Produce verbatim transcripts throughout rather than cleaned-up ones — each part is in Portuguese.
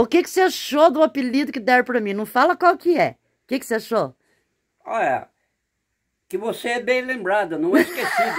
O que, que você achou do apelido que deram pra mim? Não fala qual que é. O que, que você achou? Olha, que você é bem lembrada, não é esquecida.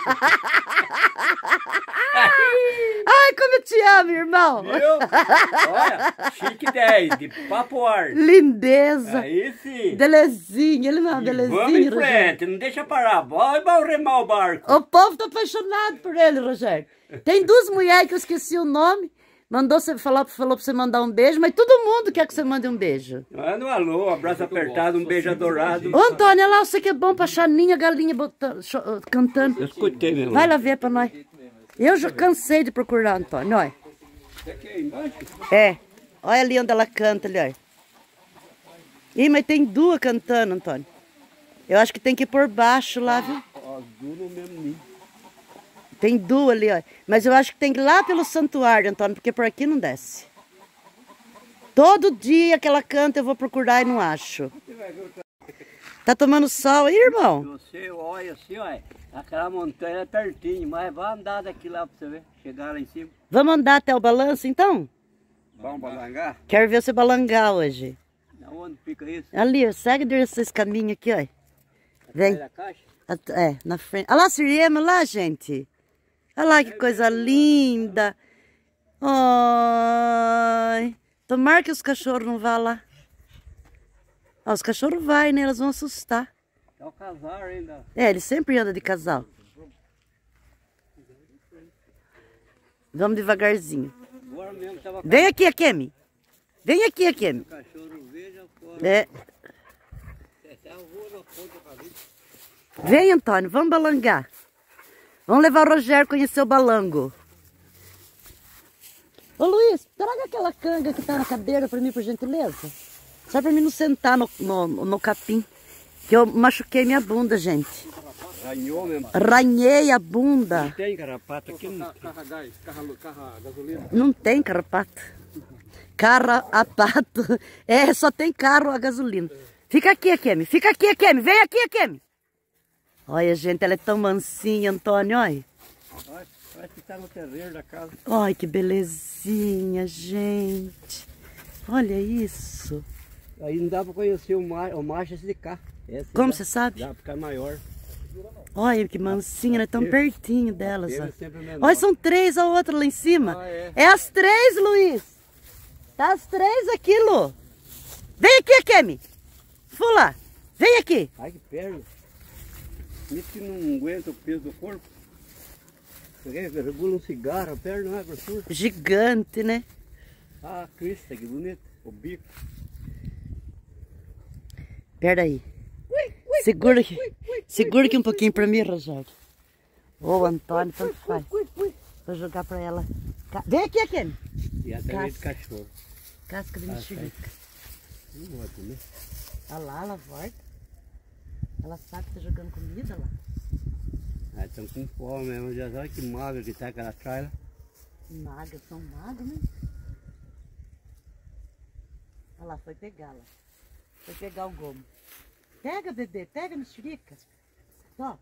Ai, como eu te amo, irmão. Viu? Olha, chique dez, de papo ar. Lindeza. Aí sim. Belezinha, ele não é uma E belezinha, vamos em Rogério. frente, não deixa parar. Vai, vai remar o barco. O povo tá apaixonado por ele, Rogério. Tem duas mulheres que eu esqueci o nome. Mandou você falar, falou pra você mandar um beijo, mas todo mundo quer que você mande um beijo. Manda um alô, um abraço apertado, um beijo adorado. Ô, Antônio, olha lá, você que é bom pra chaninha, galinha botando, cho- cantando. Eu escutei mesmo. Vai lá ver pra nós. Eu já cansei de procurar, Antônio, olha. Aqui aí embaixo? É, olha ali onde ela canta, ali, olha. Ih, mas tem duas cantando, Antônio. Eu acho que tem que ir por baixo lá, viu? Ó, duro mesmo ninho. Tem duas ali, ó. Mas eu acho que tem que ir lá pelo santuário, Antônio, porque por aqui não desce. Todo dia que ela canta eu vou procurar e não acho. Tá tomando sol aí, irmão? Você olha assim, olha, aquela montanha é pertinho, mas vai andar daqui lá pra você ver, chegar lá em cima. Vamos andar até o balanço, então? Vamos balangar? Quero ver você balangar hoje. Onde fica isso? Ali, ó, segue desses caminhos aqui, ó. Vem. Da caixa? At- É, na frente. Olha lá a Siriema lá, gente. Olha lá que coisa linda. Ai. Tomara que os cachorros não vá lá. Ó, os cachorros vai, né? Elas vão assustar. É o casal ainda. É, eles sempre andam de casal. Vamos devagarzinho. Agora mesmo tava Vem aqui, Akemi. Vem aqui, Akemi. o cachorro veja fora. É. Até eu vou na ponta pra vir. Vem, Antônio, vamos balangar. Vamos levar o Rogério a conhecer o balango. Ô, Luiz, traga aquela canga que tá na cadeira pra mim, por gentileza. Só pra mim não sentar no, no, no capim. Que eu machuquei minha bunda, gente. Ranhou mesmo. Ranhei a bunda. Tem carrapato aqui não tem. Carra gás, carra, carra gasolina. Não tem carrapato. Carro a pato. É, só tem carro a gasolina. Fica aqui, Akemi. Fica aqui, Akemi. Vem aqui, Akemi. Olha, gente, ela é tão mansinha, Antônio, olha. Olha, parece que tá no terreiro da casa. Olha que belezinha, gente. Olha isso. Aí não dá pra conhecer o, ma o macho esse de cá. Esse Como dá, você sabe? dá pra ficar maior. Olha que mansinha, né? Tão pertinho delas, Ele ó. é sempre menor. Olha, são três, a outra lá em cima. Ah, é. É as três, Luiz. Tá as três aqui, Lu. Vem aqui, Akemi. Fula, vem aqui. Ai, que perna. Isso que não aguenta o peso do corpo. Peguei, regula um cigarro, a perna não é grossura. Gigante, né? Ah, a crista, que bonito. O bico. Pera aí. Segura aqui. Segura aqui um pouquinho pra mim, Rogério. Ô, Antônio, tanto faz. Vou jogar pra ela. Ca- Vem aqui, Akemi. E até de cachorro. Casca de mexerica. Não pode, né? Olha lá, ela volta. Ela sabe que tá jogando comida lá. Ah, estão com fome mesmo. Já sabe que magra que tá aquela trailer. Magras, são magras, né? Olha lá, foi pegá-la. Foi pegar o gomo. Pega, bebê, pega a mexerica. Ó.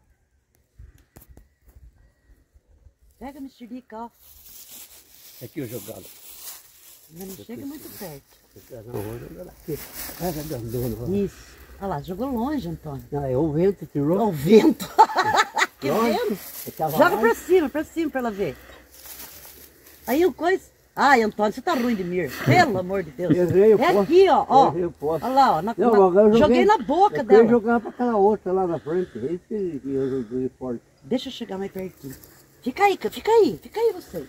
Pega a mexerica, ó. Aqui eu jogá-lo. Mas não chega muito perto. Não, vou jogar aqui. Ah, já grandona. Isso. Olha lá, jogou longe, Antônio. Não, é o vento tirou. Ó, o vento. Que Longe. vento? Joga pra cima, pra cima pra ela ver. Aí o coisa... Ai, Antônio, você tá ruim de mir. Pelo amor de Deus. Errei o É poste. aqui, ó. ó. Errei o poste. Olha lá, ó. Na, Não, na- agora eu joguei, joguei- na boca Eu dela. queria jogar pra aquela outra lá na frente. Esse que que eu joguei forte. Deixa eu chegar mais pertinho. Fica aí, fica aí, fica aí vocês.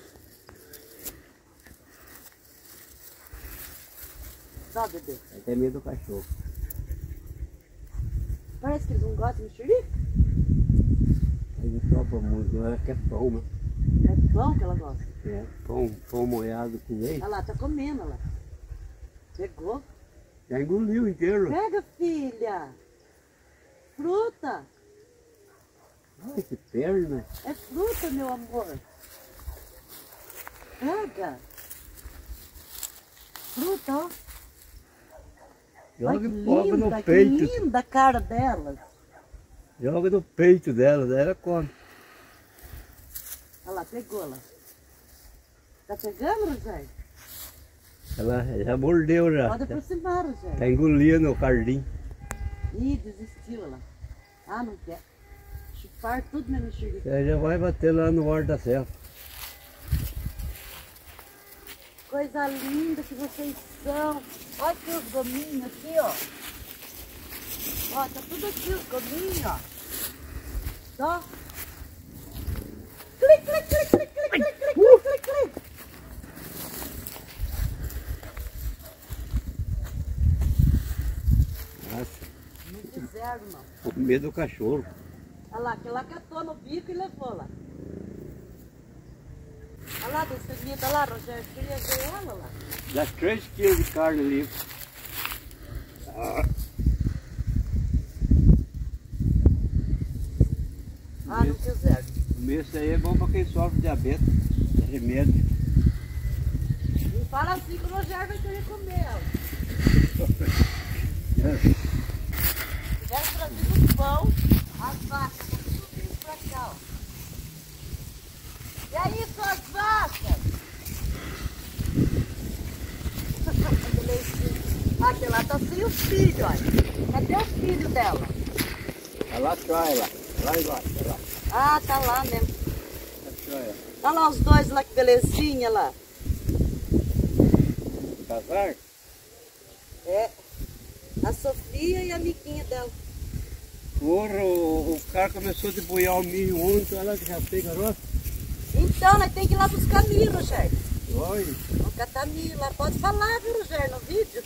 Só, bebê. Aí tem medo do cachorro. Parece que eles não gostam de mexerica. Aí não sopra muito, ela quer pão, né? É pão que ela gosta. É, pão, pão molhado com leite. Olha lá, tá comendo, olha lá. Pegou. Já engoliu inteiro. Pega, filha. Fruta. Ai, que perna. É fruta, meu amor. Pega. Fruta, ó. Olha Joga que e coloca linda, no que peito. linda a cara delas. Joga no peito dela, daí ela come. Olha lá, pegou lá. Tá pegando, Rogério? Ela já mordeu já. Pode aproximar, Rogério. Tá engolindo o cardim. Ih, desistiu ela. Ah, não quer. Chupar tudo menos xerife. Você já vai bater lá no Horta da Serra. Coisa linda que vocês são. Olha aqui os gominhos aqui, ó. Ó, tá tudo aqui os gominhos, ó. Ó. Clic, clic, clic, clic, clic, clic, clic, clic, clic, clic. Nossa, Muito zero, não. com medo do cachorro. Olha lá, que ela catou no bico e levou lá. Olha lá, descendida lá, Rogério. Queria ver ela lá. Dá três quilos de carne ali. Ah, Ah, não quiser. comer isso aí é bom para quem sofre de diabetes. É remédio. Não fala assim que o Rogério vai querer comer ela. Tivesse trazido o pão, as vacas, tudo isso pra cá, ó. E aí, suas vacas? Aqui lá tá sem os filhos, olha. Cadê os filhos dela? Olha lá atrás, lá. Lá embaixo, olha lá. Ah, tá lá mesmo. Olha Olha lá os dois lá, que belezinha lá. Casar? É. A Sofia e a amiguinha dela. Porra, o, o cara começou a deboiar o milho ontem, olha lá que já pega roça. Então, nós temos que ir lá buscar milho, Rogério. Olha. Vamos catar milho lá. Pode falar, viu, Rogério, no vídeo?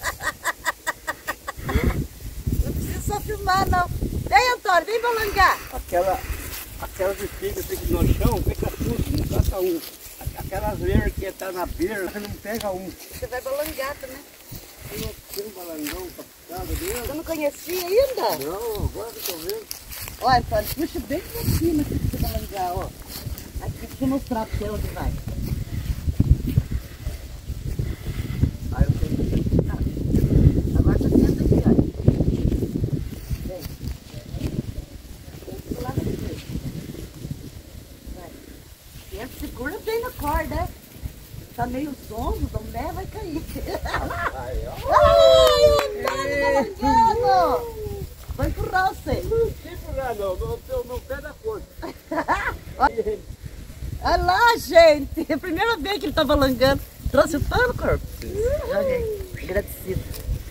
Não precisa só filmar, não. Vem, Antônio, vem balangar. Aquela, aquelas espigas que ficam no chão, fica tudo, não cata um. Aquelas verdes que tá na beira, não pega um. Você vai balangar também. Tem um balangão pra puxada dele? Você não conhecia ainda? Não, agora que eu tô vendo. Olha, Antônio, puxa bem pra cima aqui pra você balangar, ó. Aqui, deixa eu mostrar pra você onde vai. Aí eu tenho que... Ah, agora você senta aqui, olha. Vem. Tem que pular na frente. Vai. Senta, segura bem na corda, é? Tá meio zonzo, o Domé vai cair. Aí, ó. Ai, o Antônio balangando! Vou empurrar você. Não segura não, no, no, no pé da corda. Olha lá, gente! É a primeira vez que ele tá balangando. Trouxe o pano, corpo? Joguei. Agradecido.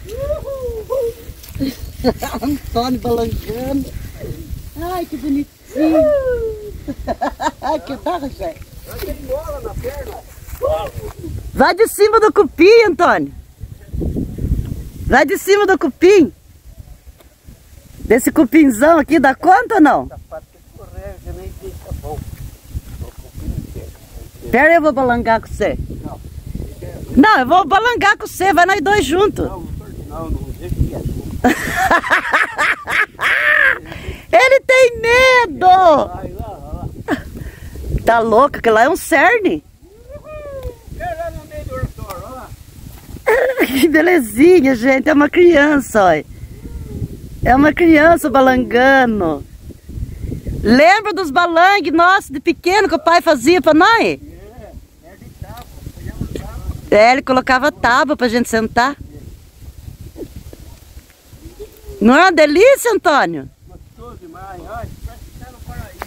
Antônio balangando. Ai, que bonitinho. Que tá, Rogério? Vai ter mola na perna. Vai de cima do cupim, Antônio. Vai de cima do cupim. Desse cupinzão aqui, dá conta ou não? Tá para ter que correr, que nem deixa bom. Pera aí, eu vou balangar com você. Não. Não, eu vou balangar com você, vai nós dois juntos. Não, não, não deixa quieto. Ele tem medo! Vai lá, lá. Tá louco, que lá é um cerne. Pega no meio do ortório, olha lá. Que belezinha, gente, é uma criança, olha. É uma criança balangando. Lembra dos balangues nossos de pequeno que o pai fazia pra nós? É, é de tábua, pegamos tábua. É, ele colocava tábua pra gente sentar. Não é uma delícia, Antônio? Gostoso demais, olha, parece que tá no paraíso.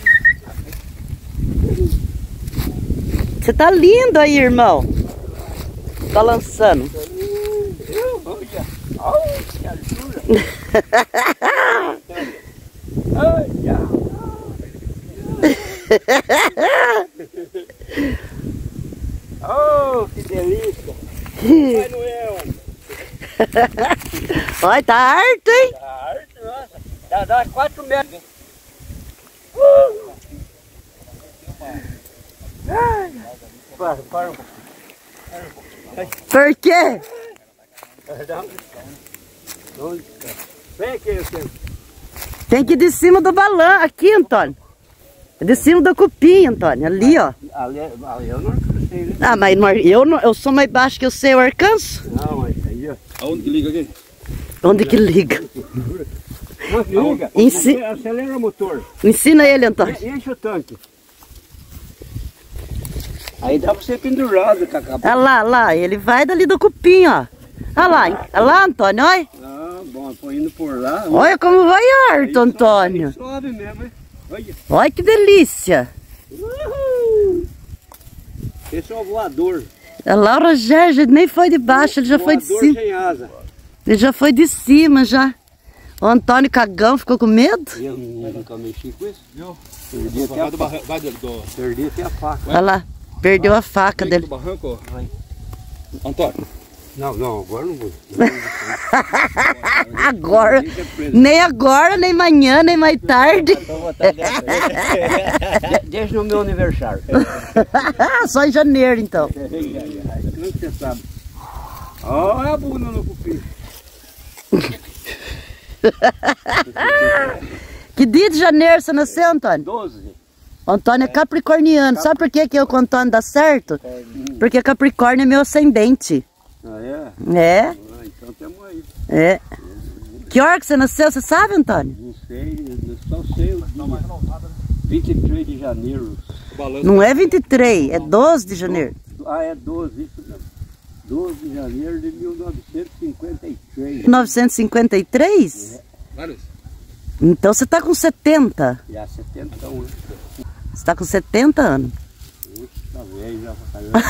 Você tá lindo aí, irmão. Balançando. Olha, olha que altura. Olha. Oh, que delícia. Vai no eu. Olha, tá harto, hein? Tá harto, nossa. Dá, dá quatro metros. Uh! Ai. Para, para um pouquinho. Por quê? Vem aqui, eu tenho. Tem que ir de cima do balão. Aqui, Antônio. É de cima do cupim, Antônio. Ali, ó. Ali, ali eu não alcancei, né? Ah, mas não- eu, não- eu sou mais baixo que eu sei, eu alcanço. Não, mas aí, ó. Aonde que liga aqui? Onde que liga? Não, liga. Ensi- Acelera o motor. Ensina ele, Antônio. E- Enche o tanque. Aí dá pra ser pendurado, Cacá. Olha lá, lá, ele vai dali do cupim, ó. Olha lá, olha lá, Antônio, olha. Ah, bom, tô indo por lá. Olha como vai harto, Antônio. Sobe, sobe mesmo, hein? Olha. Olha que delícia. Uhul. Esse é o voador. Olha lá, o Rogério nem foi de baixo, ele já foi de Voador cima. sem asa. Ele já foi de cima, já. O Antônio cagão ficou com medo? Eu nunca mexi com isso. Viu? Perdi até Vai a do faca. barranco. Vai do, do... Perdi até a faca. Olha lá, perdeu a faca Vem do dele. barranco. Vai. Antônio. Não, não, agora não vou. Agora, nem agora, nem amanhã, nem mais tarde. Deixa no meu aniversário. Só em janeiro, então. Como você sabe? Olha a bunda no cupim. Que dia de janeiro você nasceu, Antônio? doze. O Antônio é capricorniano. Sabe por que, que eu com o Antônio dá certo? Porque Capricórnio é meu ascendente. Ah, é? É, Ah, então temos aí. é. Que hora que você nasceu, você sabe, Antônio? Não sei, eu só sei o dia. vinte e três de janeiro. O balanço. Não é vinte e três, é doze de janeiro. Ah, é doze, isso mesmo. doze de janeiro de mil novecentos e cinquenta e três. mil novecentos e cinquenta e três? Vários. Então você tá com setenta. Já setenta anos. Você tá com setenta anos. Tá velho já pra caramba.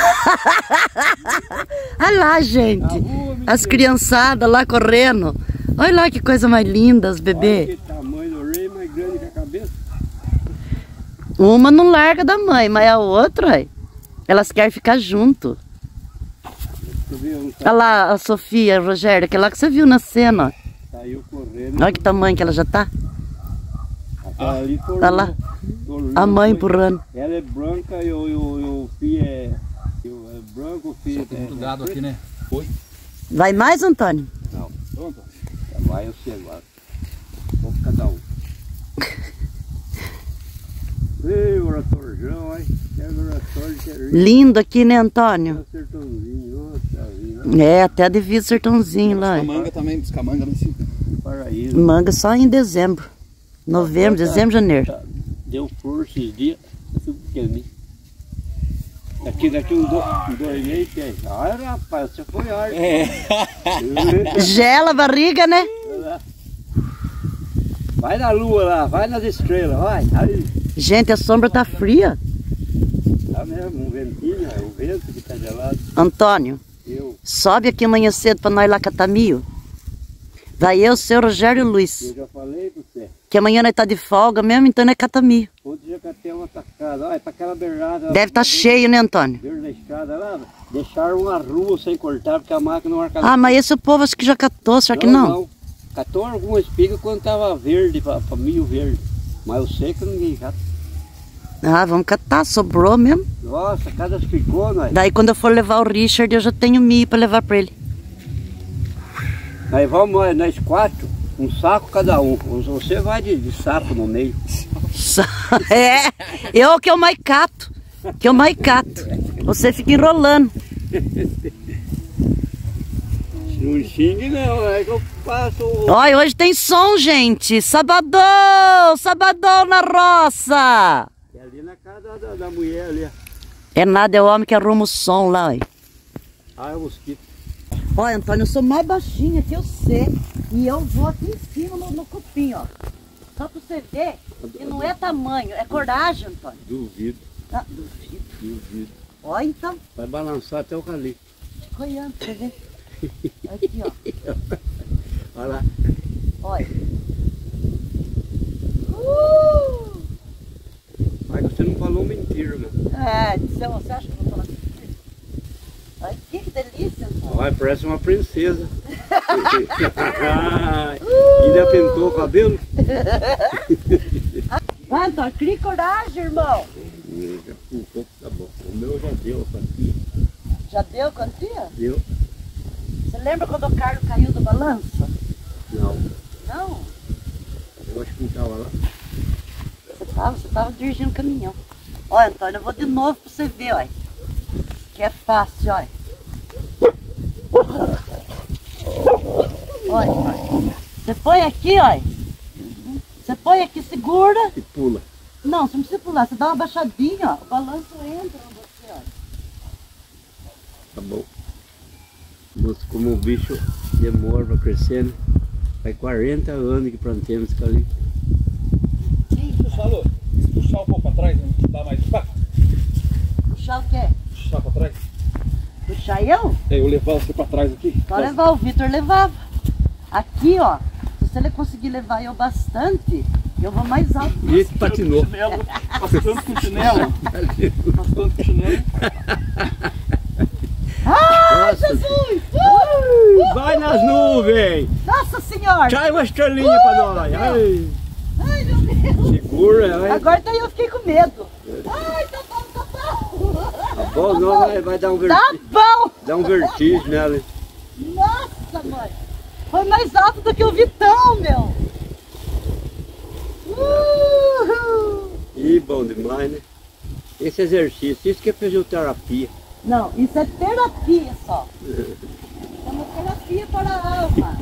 Olha lá, gente. As criançadas lá correndo. Olha lá que coisa mais linda, os Olha bebês. que tamanho do rei, mais grande que a cabeça. Uma não larga da mãe, mas a outra, aí, elas querem ficar junto. Tu viu? Um Olha lá a Sofia, a Rogério, aquela que você viu na cena. saiu correndo. Olha que tamanho que ela já tá. Aquela ali tornou, Olha lá, tornou, a mãe foi- empurrando. Ela é branca e o, e o, e o filho é, e o é branco, o filho Tem é, muito é gado preto. aqui, né? Foi. Vai mais, Antônio? Não, Pronto. já vai eu sei agora. Vou cada um. Ei, oratorjão, ai. Quero orator de querer. Lindo aqui, né, Antônio? Sertãozinho, nossa vida. É, até a divisa sertãozinho lá. A manga também, buscar manga lá em cima. Paraíso. Manga só em dezembro. Novembro, dezembro, janeiro. Tá, deu flor esses dias, tudo pequenininho. Daqui, daqui um, do, um dois meses tem. Ai, rapaz, você foi arte. Gela a barriga, né? Vai na lua lá, vai nas estrelas, vai. Aí, Gente, a sombra tá fria. tá mesmo, um ventinho, é o vento que tá gelado. Antônio, Eu, sobe aqui amanhã cedo pra nós ir lá catar milho. Vai eu, o seu Rogério e o eu Luiz. já falei pra você. Que amanhã nós tá de folga mesmo, então nós catar milho. Onde já catei uma tacada, olha, pra aquela beirada. Deve estar tá cheio, né, Antônio? Verde da estrada lá, deixaram uma rua sem cortar, porque a máquina não arca. Ah, mas esse o povo acho que já catou, será que não? Catou alguma espiga quando tava verde, pra, pra milho verde. Mas eu sei que ninguém cata. Ah, vamos catar, sobrou mesmo. Nossa, cada ficou, nós. Daí quando eu for levar o Richard, eu já tenho milho pra levar pra ele. Nós vamos, nós, nós quatro, um saco cada um. Você vai de, de saco no meio. Só- É, eu que eu mais cato. Que eu mais cato. Você fica enrolando. Não xingue não, é que eu passo. o- Olha, hoje tem som, gente. Sabadão! Sabadão na roça! É ali na casa da, da mulher ali. É nada, é o homem que arruma o som lá, olha. Ah, é o mosquito. Olha, Antônio, eu sou mais baixinha que você. E eu vou aqui em cima no, no cupim, ó. Só pra você ver que não é tamanho, é coragem, Antônio. Duvido, Ah, duvido. duvido. Olha então, Vai balançar até o cali. fica olhando pra você ver. Aqui, ó. Olha lá. Olha. Uh! Mas você não falou mentira, meu. É, você acha que eu vou falar mentira? Olha que delícia, Antônio. Olha, parece uma princesa. Ainda pintou o cabelo? Vai, Antônio, cria coragem, irmão. Já pintou, tá bom. O meu já deu a quantia. Já deu quantia? Deu? Você lembra quando o Carlos caiu do balanço? Não. Não? Eu acho que não estava lá. Você tava, você tava dirigindo o caminhão. Olha, Antônio, eu vou de novo pra você ver, olha. Que é fácil, olha. Olha, olha. Você põe aqui, olha. Você põe aqui, segura. E pula. Não, você não precisa pular. Você dá uma baixadinha, ó. O balanço entra em você, olha. Tá bom. Mas como o bicho demora para crescer, né? Faz quarenta anos que plantamos eucalipto. Falou, se puxar um pouco para trás, não dá mais espaço? Puxar o quê? Puxar para trás? Puxar eu? É, eu levar você para trás aqui? Pode levar, o Vitor levava. Aqui, ó, se ele conseguir levar eu bastante, eu vou mais alto. E esse patinou. Passando com chinelo. Passando com chinelo. Ai, Jesus! Uh! Vai nas nuvens! Nossa Senhora! Trai uma estrelinha uh, pra nós! Ai. Ai, meu Deus! Segura! Ai. Agora daí eu fiquei com medo. Ai, tá bom, tá bom! Tá bom, não, vai, vai dar um vertigem. Tá bom! Dá um vertigem nela. Nossa, mãe! Foi mais alto do que o Vitão, meu! Uhul. Ih, bom demais, né? Esse exercício, isso que é fisioterapia. Não, isso é terapia só. É uma terapia para a alma.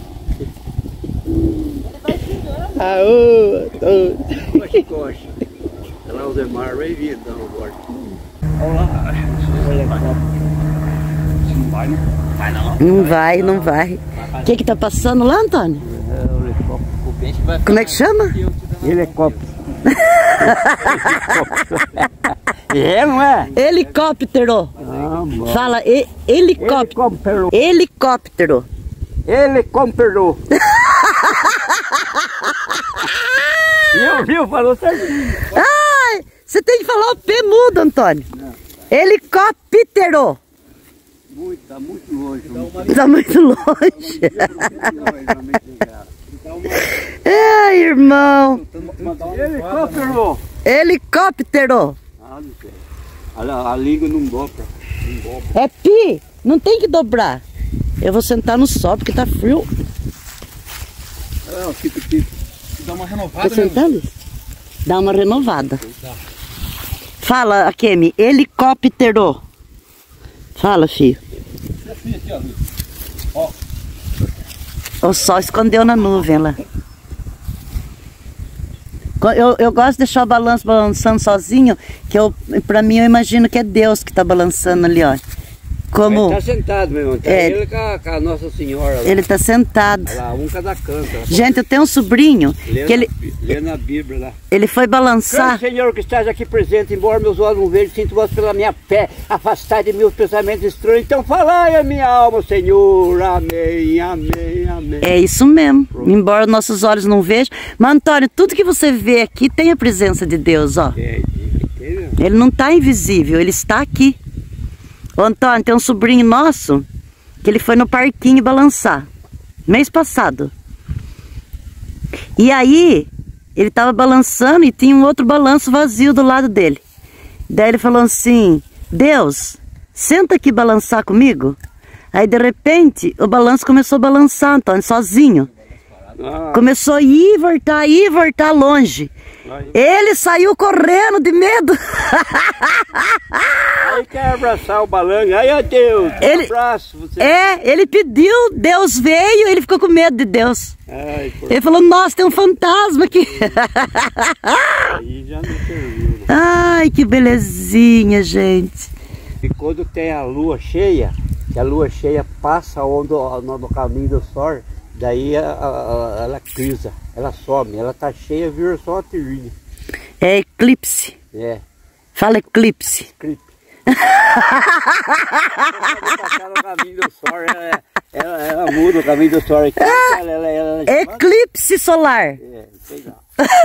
Ele vai chegando. Aô, tô. Coxa, coxa. Olha lá o Zé Mar, vai vir então agora. Olha lá. Não vai, não? Vai não. Não vai, não vai. O que que tá passando lá, Antônio? É o helicóptero. Como é que chama? Helicóptero. É, não é? Helicóptero. Ah, bom. Fala, e, helicóptero. Helicóptero. Helicóptero. Helicóptero. Viu, viu? Falou certinho. Ai, você tem que falar o P mudo, Antônio. Não. Helicóptero. Muito, tá muito longe. Tá muito longe. Ai, irmão. Helicóptero. Helicóptero. Ah, não sei. A, a língua não dobra. Não dobra. É pi, não tem que dobrar. Eu vou sentar no sol porque tá frio. Ah, fica aqui. Dá uma renovada, Tá sentando? né? Dá uma renovada. Fala, Akemi, helicóptero. Fala, filho. Assim, aqui, ó. Ó. O sol escondeu na nuvem lá. Eu, eu gosto de deixar o balanço balançando sozinho, que eu, pra mim eu imagino que é Deus que tá balançando ali, ó. Como... Ele tá sentado, meu irmão. Tá É. ele com a, com a Nossa Senhora lá. Ele tá sentado. Olha lá, um cada canto. Lá. Gente, eu tenho um sobrinho Lendo, que ele, lendo a Bíblia lá. ele foi balançar. Grande Senhor que estás aqui presente, embora meus olhos não vejam, sinto vós pela minha fé, afastai de mim os pensamentos estranhos, então falai a minha alma, Senhor, amém, amém, amém. É isso mesmo, embora nossos olhos não vejam. Mas Antônio, tudo que você vê aqui tem a presença de Deus, ó. É, tem mesmo. Ele não está invisível, ele está aqui. Ô Antônio, tem um sobrinho nosso que ele foi no parquinho balançar, mês passado. E aí, ele estava balançando e tinha um outro balanço vazio do lado dele. Daí ele falou assim, Deus, senta aqui balançar comigo. Aí de repente, o balanço começou a balançar, Antônio, sozinho. Ah, Começou a ir, voltar, ir, voltar longe. Ele saiu correndo de medo. aí quer abraçar o balanço, aí ó Deus, Ele- um abraço. Você... É, ele pediu, Deus veio, ele ficou com medo de Deus. Ai, por... Ele falou, nossa, tem um fantasma aqui. aí já não serviu. Né? Ai, que belezinha, gente. E quando tem a lua cheia, que a lua cheia passa onde, no, no caminho do sol, daí a, a, a, ela crisa, ela some, ela tá cheia, vira só uma tirinha. É eclipse. É, Fala eclipse. clipe. Passar no caminho do sol, ela, ela, ela muda o caminho do sol. Aqui, ela, ela, ela, ela, Eclipse solar. é, sei lá.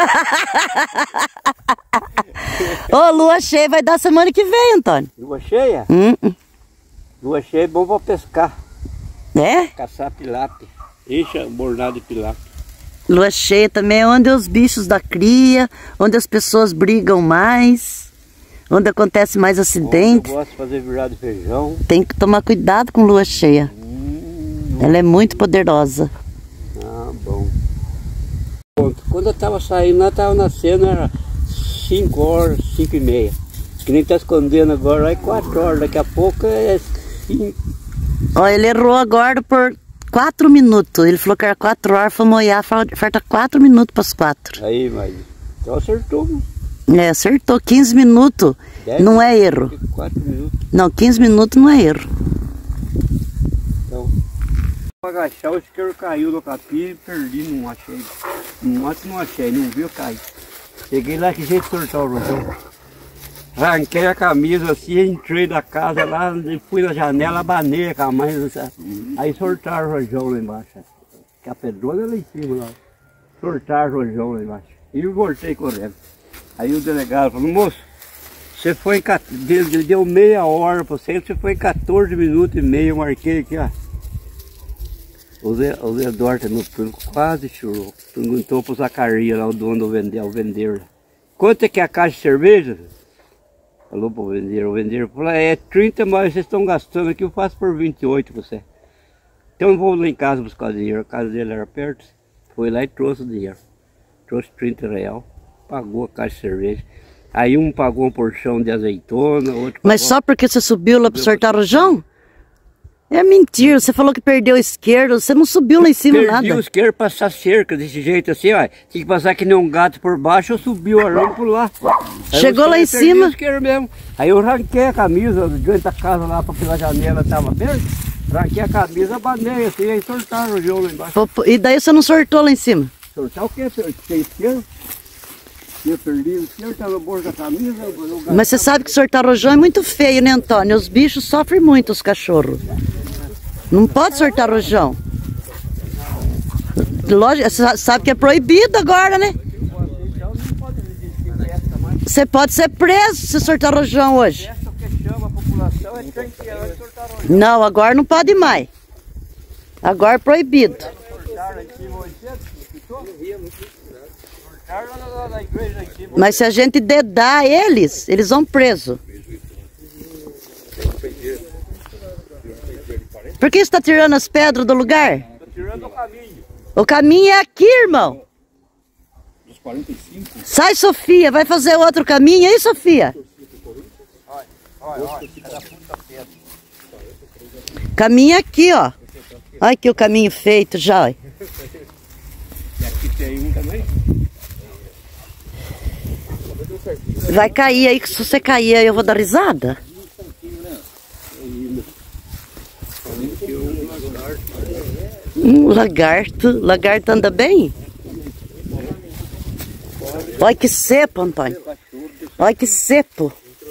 Ô, lua cheia vai dar semana que vem, Antônio. Lua cheia? Hum, hum. Lua cheia é bom pra pescar, É? caçar pilápia. Enche bornado de pilápia. Lua cheia também é onde os bichos da cria, onde as pessoas brigam mais, onde acontece mais Eu acidentes. gosto de fazer virado de feijão. Tem que tomar cuidado com lua cheia. Hum, Ela é muito poderosa. ah, bom. Quando eu tava saindo lá, tava nascendo, era cinco horas, cinco e meia. Que nem tá escondendo agora, é quatro horas, daqui a pouco é cinco. Ó, ele errou agora por quatro minutos. Ele falou que era quatro horas, foi molhar, falta quatro minutos para as quatro. Aí, mas então acertou. É, acertou. quinze minutos. dez, não é erro. quatro minutos. Não, quinze minutos não é erro. Então, vou agachar, o isqueiro caiu no capim e perdi, não achei. No mato não achei, não viu, cai. Cheguei lá que jeito de soltar o rojão. Arranquei a camisa assim, entrei da casa lá, fui na janela, abanei a camisa. Aí soltaram o rojão lá embaixo. Que a pedrona lá em cima lá. Soltaram o rojão lá embaixo. E eu voltei correndo. Aí o delegado falou, moço, você foi em ele deu meia hora para você, você foi em quatorze minutos e meio, eu marquei aqui, ó. O Zé, o Zé Dorta no pulo quase chorou. Perguntou pro Zacarias lá, o dono do vender, o vendeiro. Quanto é que é a caixa de cerveja? Falou pro vendeiro, o vendeiro falou, é trinta, mas vocês estão gastando aqui, eu faço por vinte e oito pra você. Então eu vou lá em casa buscar o dinheiro, a casa dele era perto. Foi lá e trouxe o dinheiro. Trouxe trinta reais, pagou a caixa de cerveja. Aí um pagou uma porção de azeitona, outro Mas pagou... só porque você subiu lá para soltar o rojão? É mentira, você falou que perdeu o esquerdo, você não subiu lá em cima Perdi nada. o isqueiro passar cerca desse jeito assim, ó. Tinha que passar que nem um gato por baixo, eu subi o arame por lá. Aí chegou lá em perdi cima? O isqueiro mesmo. Aí eu arranquei a camisa diante da casa lá, pra pela janela estava aberta. Arranquei a camisa, abanei assim, aí soltaram o rojão lá embaixo. E daí você não sortou lá em cima? Soltar o quê? Tem isqueiro? Eu perdi o isqueiro, tá no bolso da camisa. Eu... Mas você sabe que sortar rojão é muito feio, né, Antônio? Os bichos sofrem muito, os cachorros. Não pode sortar rojão. Lógico, você sabe que é proibido agora, né? Você pode ser preso se sortar rojão hoje. Não, agora não pode mais. Agora é proibido. Mas se a gente dedar eles, eles vão presos. Por que você está tirando as pedras do lugar? Estou tirando o caminho. O caminho é aqui, irmão. Dos quarenta e cinco. Sai, Sofia, vai fazer outro caminho aí, Sofia? Olha, olha, olha. Era puta pedra. Caminho aqui, ó. Olha aqui o caminho feito já, ó. E aqui tem um também. Vai cair aí, que se você cair aí eu vou dar risada. Um lagarto. Lagarto anda bem? Olha que cepo, Antônio. Olha que cepo.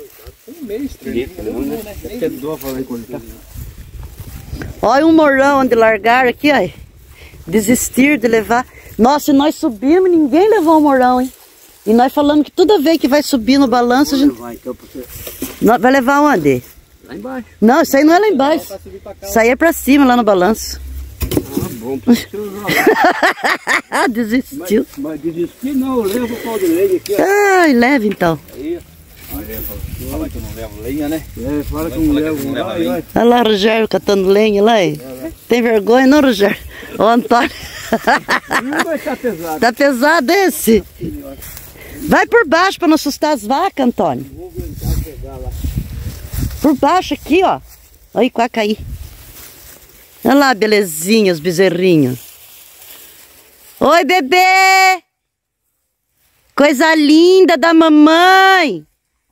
Olha um morão onde largaram aqui, ó. Desistir de levar. Nossa, e nós subimos e ninguém levou o morão, hein? E nós falamos que toda vez que vai subir no balanço, a gente... Vai levar onde? Lá embaixo. Não, isso aí não é lá embaixo. Isso aí é pra cima, lá no balanço. Ah, bom, pra você usar. Desistiu. Mas, mas desistir não, leva o pau de lenha aqui, ó. Ai, leve então. Aí, fala que eu não levo lenha, né? É, fala que não leva, não leva lenha. Olha lá o Rogério catando lenha lá, hein? Tem vergonha não, Rogério? Ô, Antônio. Não vai estar pesado. Tá pesado esse? Vai por baixo pra não assustar as vacas, Antônio. Vou aguentar pegar lá. Por baixo aqui, ó. Olha, quase caí. Olha lá, belezinha, os bezerrinhos. Oi, bebê! Coisa linda da mamãe!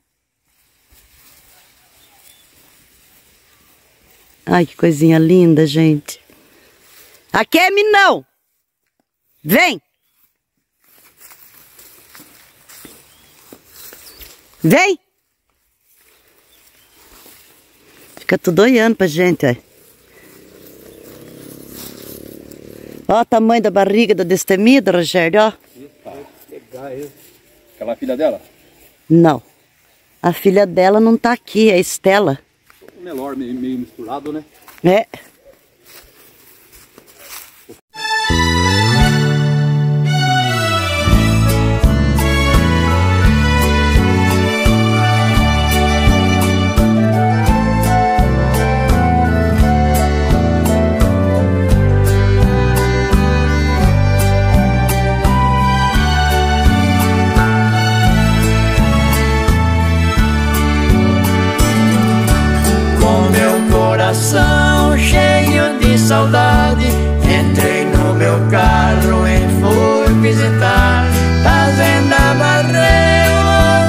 Ai, que coisinha linda, gente. Aqui é Minão! Vem! Vem! Fica tudo olhando pra gente, ó. Ó o tamanho da barriga da destemida, Rogério, ó. Aquela filha dela? Não. A filha dela não tá aqui, é a Estela. O Nelor meio, meio misturado, né? É. Coração cheio de saudade, entrei no meu carro e fui visitar Fazenda Barreiro.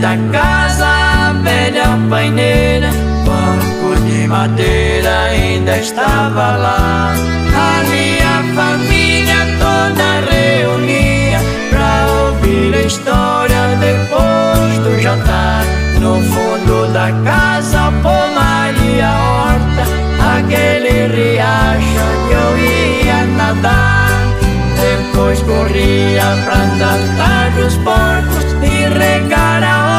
da casa, a velha paineira, banco de madeira ainda estava lá. Ali a família toda reunia pra ouvir a história depois do jantar. No fundo da casa, pomar e a horta, aquele riacho onde eu ia nadar. Depois corria pra tratar dos porcos e regar a